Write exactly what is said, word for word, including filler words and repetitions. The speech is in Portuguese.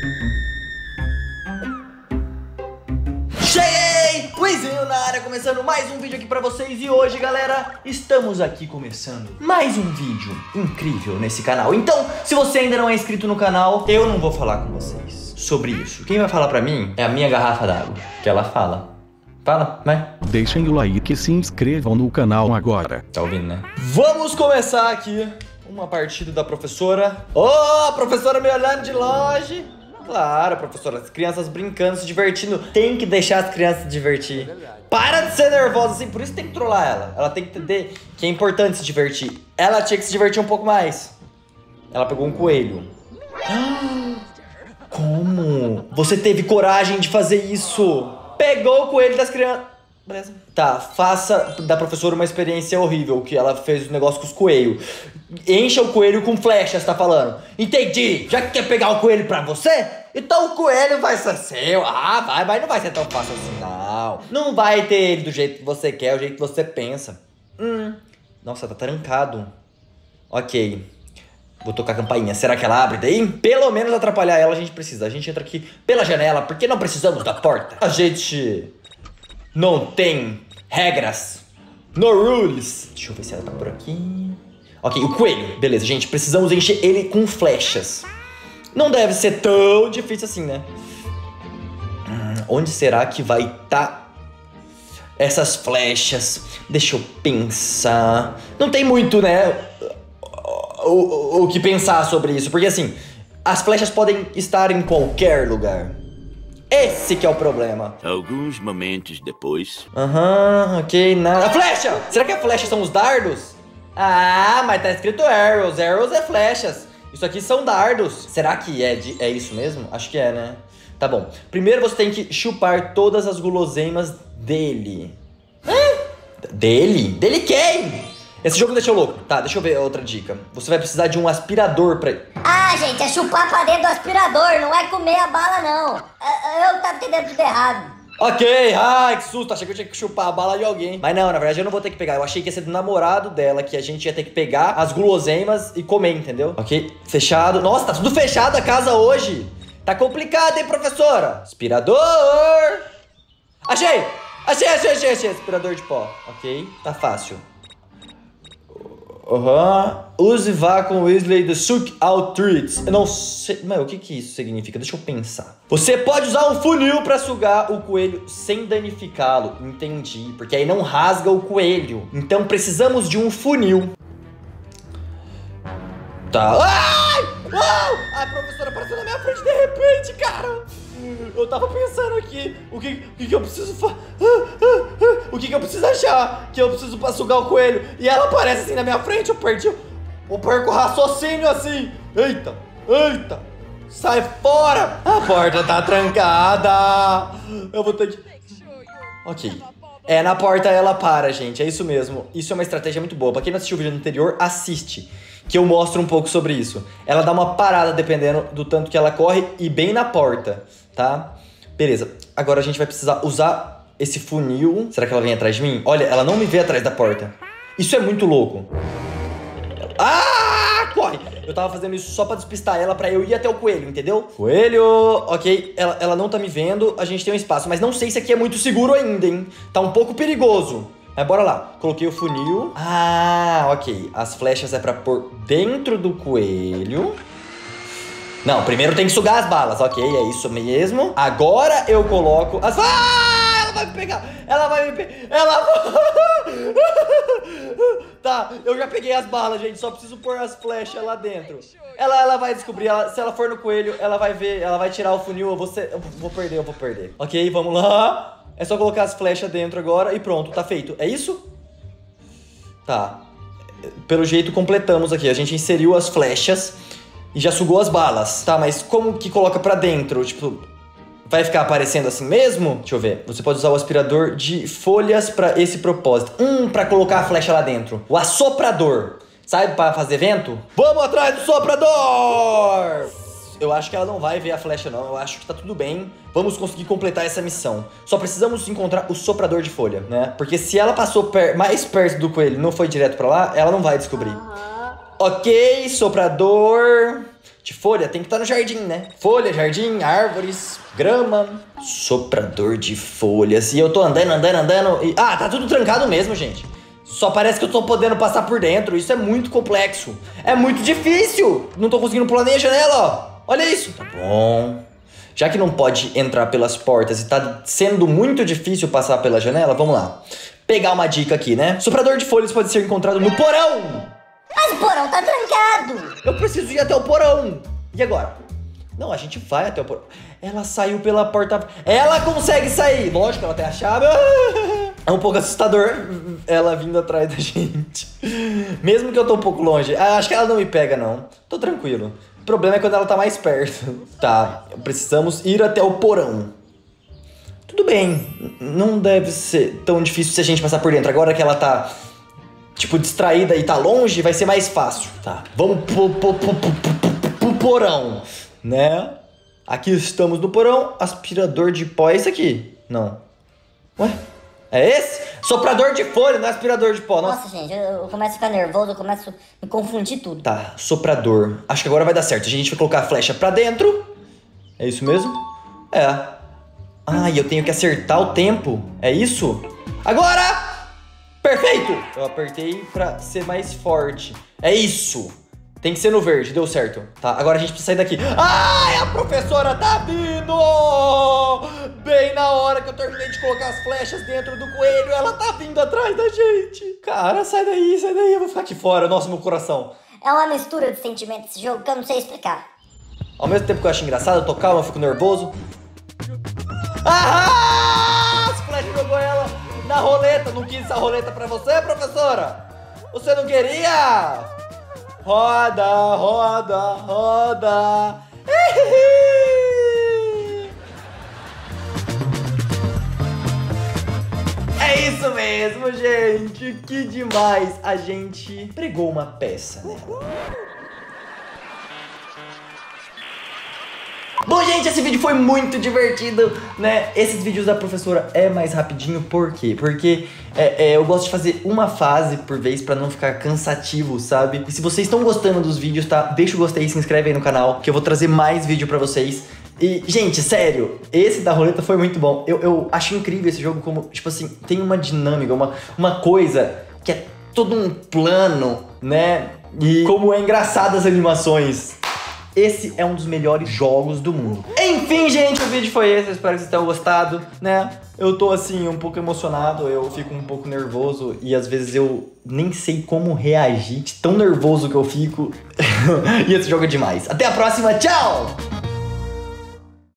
Cheguei! Luizinho na área, começando mais um vídeo aqui pra vocês. E hoje, galera, estamos aqui começando mais um vídeo incrível nesse canal. Então, se você ainda não é inscrito no canal, eu não vou falar com vocês sobre isso. Quem vai falar pra mim é a minha garrafa d'água, que ela fala. Fala, vai. Deixem o like e se inscrevam no canal agora. Tá ouvindo, né? Vamos começar aqui uma partida da professora. Ô, oh, a professora me olhando de longe. Claro, professora, as crianças brincando, se divertindo. Tem que deixar as crianças se divertir. Para de ser nervosa assim, por isso tem que trollar ela. Ela tem que entender que é importante se divertir. Ela tinha que se divertir um pouco mais. Ela pegou um coelho. Como? Você teve coragem de fazer isso? Pegou o coelho das crianças. Beleza. Tá, faça da professora uma experiência horrível, que ela fez um negócio com os coelhos. Encha o coelho com flechas, tá falando? Entendi. Já que quer pegar o coelho pra você, então o coelho vai ser seu. Ah, vai, vai, não vai ser tão fácil assim, não. Não vai ter ele do jeito que você quer, o jeito que você pensa. Hum. Nossa, tá trancado. Ok. Vou tocar a campainha. Será que ela abre daí? Pelo menos atrapalhar ela a gente precisa. A gente entra aqui pela janela, porque não precisamos da porta. A gente não tem regras. No rules. Deixa eu ver se ela tá por aqui. Ok, o coelho. Beleza, gente. Precisamos encher ele com flechas. Não deve ser tão difícil assim, né? Hum, onde será que vai estar essas flechas? Deixa eu pensar. Não tem muito, né? O, o, o que pensar sobre isso. Porque assim, as flechas podem estar em qualquer lugar. Esse que é o problema. Alguns momentos depois. Aham, uhum, ok, nada. A flecha! Será que a flecha são os dardos? Ah, mas tá escrito arrows. Arrows é flechas. Isso aqui são dardos. Será que é, de, é isso mesmo? Acho que é, né? Tá bom. Primeiro você tem que chupar todas as guloseimas dele. Hã? Dele? Dele quem? Esse jogo me deixou louco. Tá, deixa eu ver outra dica. Você vai precisar de um aspirador pra... Ah, gente, é chupar pra dentro do aspirador, não é comer a bala, não. Eu tava entendendo tudo errado. Ok, ai, que susto. Achei que eu tinha que chupar a bala de alguém. Mas não, na verdade eu não vou ter que pegar. Eu achei que ia ser do namorado dela, que a gente ia ter que pegar as guloseimas e comer, entendeu? Ok, fechado. Nossa, tá tudo fechado a casa hoje. Tá complicado, hein, professora? Aspirador. Achei! Achei, achei, achei, achei. Aspirador de pó. Ok, tá fácil. Aham. Uhum. Use Vacuum Weasley the Suck Out Treats. Eu não sei. Mas o que que isso significa? Deixa eu pensar. Você pode usar um funil pra sugar o coelho sem danificá-lo. Entendi. Porque aí não rasga o coelho. Então precisamos de um funil. Tá. Ai! Uau! A professora apareceu na minha frente de repente, cara. Eu tava pensando aqui, o que, o que, que eu preciso fazer? O que, que eu preciso achar? Que eu preciso pra sugar o coelho. E ela aparece assim na minha frente, eu perdi. Eu perco o raciocínio assim. Eita, eita. Sai fora. A porta tá trancada. Eu vou ter que... Ok. É, na porta ela para, gente. É isso mesmo. Isso é uma estratégia muito boa. Pra quem não assistiu o vídeo anterior, assiste. Que eu mostro um pouco sobre isso. Ela dá uma parada dependendo do tanto que ela corre e bem na porta, tá? Beleza. Agora a gente vai precisar usar esse funil. Será que ela vem atrás de mim? Olha, ela não me vê atrás da porta. Isso é muito louco. Ah, corre! Eu tava fazendo isso só pra despistar ela, pra eu ir até o coelho, entendeu? Coelho! Ok, ela, ela não tá me vendo, a gente tem um espaço. Mas não sei se aqui é muito seguro ainda, hein? Tá um pouco perigoso. Mas bora lá, coloquei o funil. Ah, ok. As flechas é pra pôr dentro do coelho. Não, primeiro tem que sugar as balas. Ok, é isso mesmo. Agora eu coloco as... Ah, ela vai me pegar. Ela vai me pegar. Ela vai... Tá, eu já peguei as balas, gente. Só preciso pôr as flechas lá dentro. Ela, ela vai descobrir. Ela, se ela for no coelho, ela vai ver. Ela vai tirar o funil. Eu vou, ser, eu vou perder, eu vou perder. Ok, vamos lá. É só colocar as flechas dentro agora e pronto, tá feito. É isso? Tá. Pelo jeito completamos aqui. A gente inseriu as flechas e já sugou as balas. Tá, mas como que coloca pra dentro? Tipo, vai ficar aparecendo assim mesmo? Deixa eu ver. Você pode usar o aspirador de folhas pra esse propósito. Hum, pra colocar a flecha lá dentro. O assoprador. Sabe, pra fazer vento? Vamos atrás do soprador! Eu acho que ela não vai ver a flecha, não. Eu acho que tá tudo bem. Vamos conseguir completar essa missão. Só precisamos encontrar o soprador de folha, né? Porque se ela passou per mais perto do coelho e não foi direto pra lá, ela não vai descobrir. Uhum. Ok, soprador. de folha tem que estar no jardim, né? Folha, jardim, árvores, grama, soprador de folhas. E eu tô andando, andando, andando e... Ah, tá tudo trancado mesmo, gente. Só parece que eu tô podendo passar por dentro. Isso é muito complexo. É muito difícil. Não tô conseguindo pular nem a janela, ó. Olha isso. Tá bom. Já que não pode entrar pelas portas e tá sendo muito difícil passar pela janela, vamos lá. Pegar uma dica aqui, né? Soprador de folhas pode ser encontrado no porão. Mas o porão tá trancado. Eu preciso ir até o porão. E agora? Não, a gente vai até o porão. Ela saiu pela porta... Ela consegue sair. Lógico, ela tem a chave. É um pouco assustador ela vindo atrás da gente. Mesmo que eu tô um pouco longe. Ah, acho que ela não me pega, não. Tô tranquilo. O problema é quando ela tá mais perto. Tá, precisamos ir até o porão. Tudo bem. Não deve ser tão difícil se a gente passar por dentro. Agora que ela tá... tipo, distraída e tá longe, vai ser mais fácil. Tá, vamos pro, pro, pro, pro, pro, pro porão, né? Aqui estamos no porão. Aspirador de pó, é esse aqui? Não. Ué? É esse? Soprador de folha, não é aspirador de pó, não. Nossa, gente, eu, eu começo a ficar nervoso, eu começo a me confundir tudo. Tá, soprador. Acho que agora vai dar certo. A gente vai colocar a flecha pra dentro. É isso mesmo? É. Ah, e eu tenho que acertar o tempo. É isso? Agora! Perfeito! Eu apertei pra ser mais forte. É isso! Tem que ser no verde, deu certo. Tá, agora a gente precisa sair daqui. Ai, a professora tá vindo! Bem na hora que eu terminei de colocar as flechas dentro do coelho, ela tá vindo atrás da gente. Cara, sai daí, sai daí, eu vou ficar aqui fora. Nossa, meu coração. É uma mistura de sentimentos esse jogo que eu não sei explicar. Ao mesmo tempo que eu acho engraçado, eu tô calmo, eu fico nervoso. Ah! As flechas jogou ela na roleta. Não quis essa roleta pra você, professora? Você não queria? Roda, roda, roda. É isso mesmo, gente. Que demais. A gente pregou uma peça nela. Bom, gente, esse vídeo foi muito divertido, né? Esses vídeos da professora é mais rapidinho, por quê? Porque é, é, eu gosto de fazer uma fase por vez pra não ficar cansativo, sabe? E se vocês estão gostando dos vídeos, tá? Deixa o gostei e se inscreve aí no canal, que eu vou trazer mais vídeo pra vocês. E, gente, sério, esse da roleta foi muito bom. Eu, eu acho incrível esse jogo como, tipo assim, tem uma dinâmica, uma, uma coisa que é todo um plano, né? E como é engraçado as animações. Esse é um dos melhores jogos do mundo. Enfim, gente, o vídeo foi esse. Eu espero que vocês tenham gostado, né? Eu tô, assim, um pouco emocionado. Eu fico um pouco nervoso. E, às vezes, eu nem sei como reagir de tão nervoso que eu fico. E esse jogo é demais. Até a próxima. Tchau!